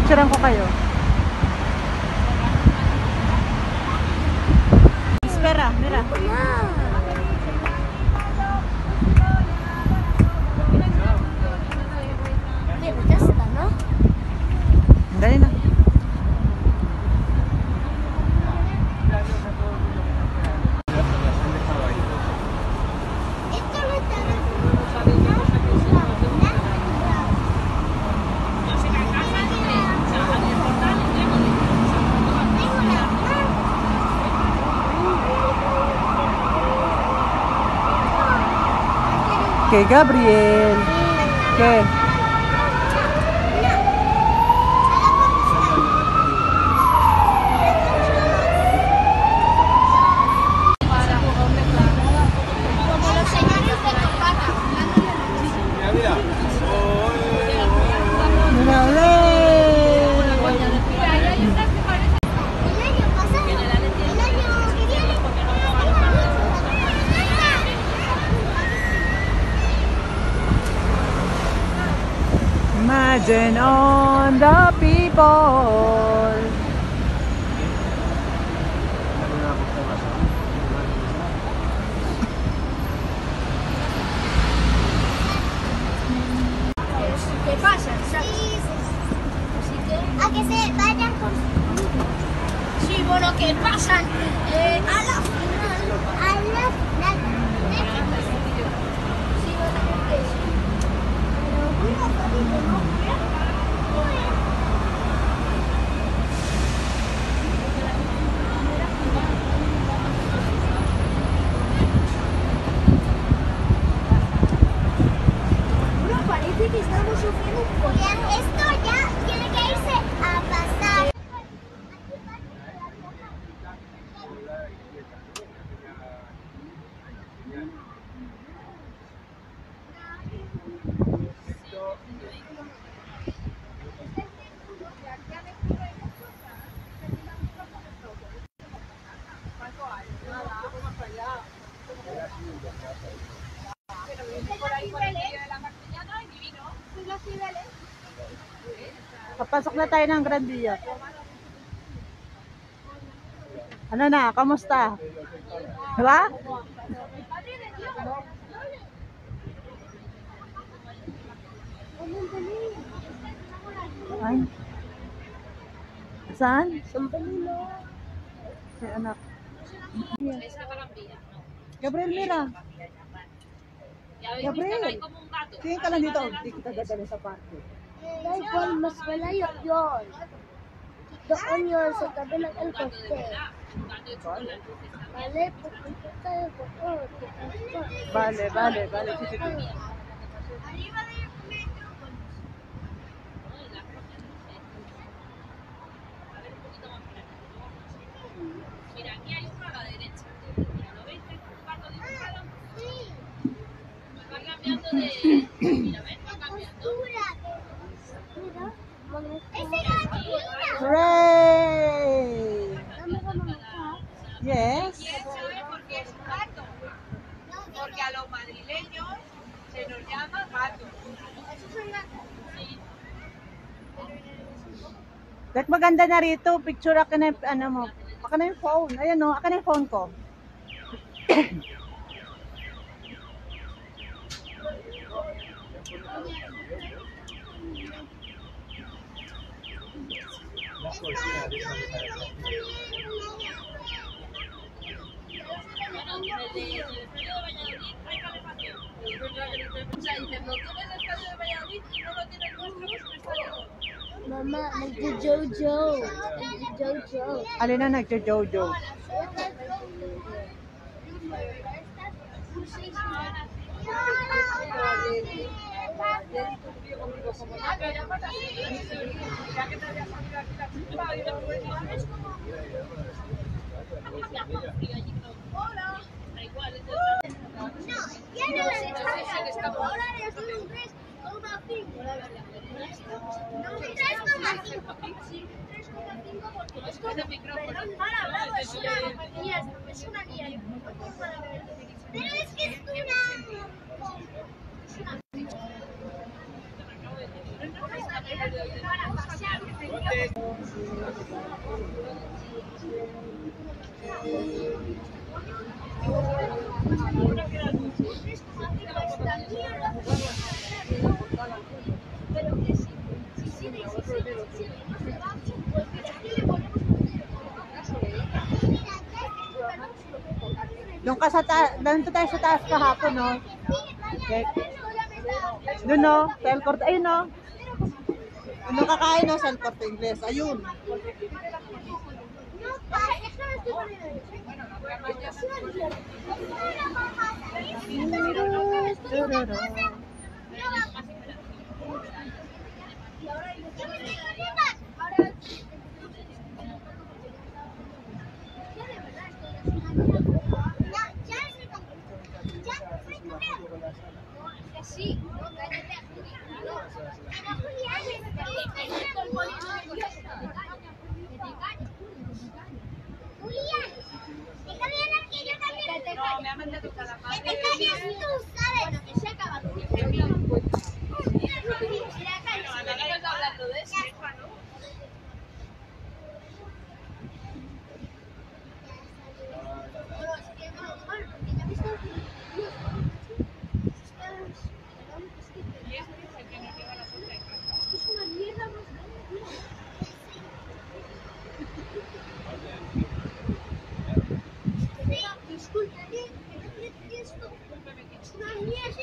Picturean ko kayo. Espera, mira. Dali na. Okay, Gabriel. Okay. Imagine on the people. ¿Qué pasa? A que se vayan con... Sí, bueno, que pasan a la final. A la final. Sí, bueno, que sí. Pero no, parece que estamos sufriendo un poco. Esto ya tiene que irse a pasar. Papasok na tayo ng Grand Via. Ano na? Kamusta? Diba? Ay. Saan? Sambalino. Si anak. Gabriel, mira. Gabriel. Tingin ka lang dito. Hindi kita dadali sa parke. Da igual, mas malayo yun. Doon yun sa tabi ng El Coste. Vale, pupunta tayo doon. Vale, vale, vale. Sige. Mira, aquí hay uno a la derecha. Mira, ¿lo veis? Un pato dibujado. Va cambiando de... Mira, ¿ves? Va cambiando. Hooray! Yes. Y eso es porque es un gato. Porque a los madrileños se nos llama gato. Esos son gatos. Dek, maganda na rito. Picture ako na yung, ano mo. Ako na yung phone. Ayan o, ako na yung phone ko. Bueno, el estadio de Valladolid hay calefacción. O sea, dices, lo tiene el estadio de Valladolid y no lo tiene el nuestro, que es un estadio. Mama, nagjo-jojo. Nagjo-jojo. Alin na nagjo-jojo? Es una niña. Pero es que es una... Pero que sí, si sigue, no se va, pues mira, aquí le ponemos Doon ka sa nandito tayo sa taas kahapon, no? Okay. Doon, no? Sa El Corte. Ayun, no? Ano kakain, no? Sa El Corte Inglés. Ayun. Sí, no, cállate, Julián, déjame hablar que yo también. Que te calles tú, ¿sabes? Bueno, que se acaba. hablando de eso. Es una mierda más grande. Disculpe, esto es una mierda.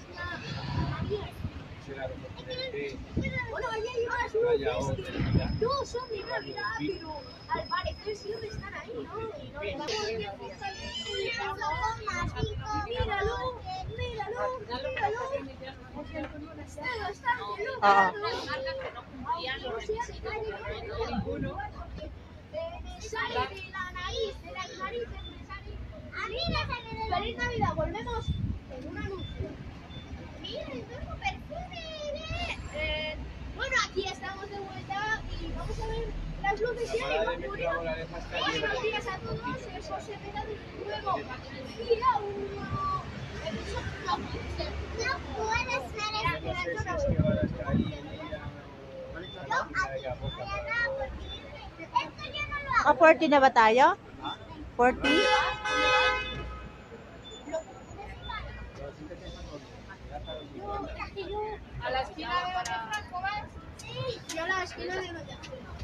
Bueno, ahí hay unas nubes que no son de Navidad, pero al parecer siempre están ahí, ¿no? Y no les míralo, están de loco. Sale de la nariz, me sale. A mí me sale de la Feliz Navidad, volvemos en un anuncio. Mira, el nuevo perfume. Bueno, aquí estamos de vuelta y vamos a ver las luces y ahí van muriendo. Buenos días a todos, eso se verá de nuevo. Día 1. No puedes Ah, 40 na ba tayo? 40? A la esquina de donde Franco vas. Sí, yo a la esquina de donde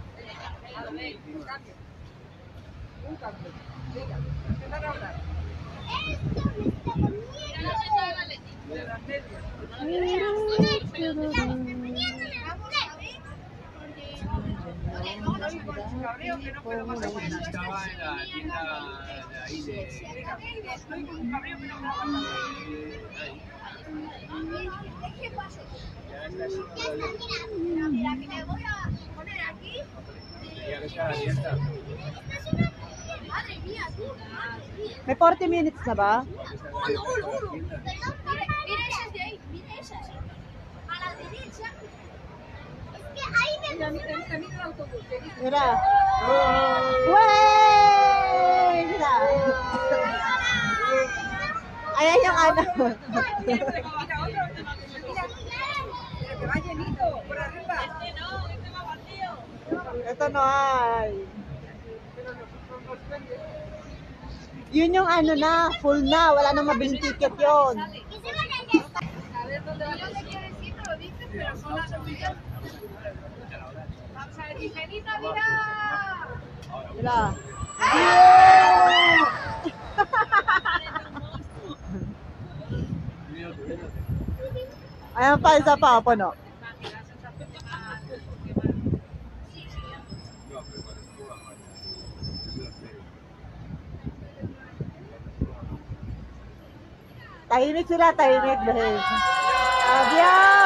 Esto me está Estaba en la tienda de ahí de... Estoy con un cabreo que no me lo aguanta. ¿Qué pasa? Ya está así. Mira, que me voy a poner aquí. Ya que está la fiesta. Madre mía, tú. Madre mía. May 40 minutes na ba? Uno. Mira esas de ahí, mira esas. A la derecha. Es que ahí me Mira. Wey! Mira. Ayan yung ano. Ito no ay. Yun yung ano na, full na. Wala nang mabiling ticket yun. A ver dónde quieres ir, no lo dices, pero son las 8. Vamos a decir, ¡Feliz Navidad! Mira. Ayan pa, isa pa, puno. Tahimik sila, tahimik dahil. Abya!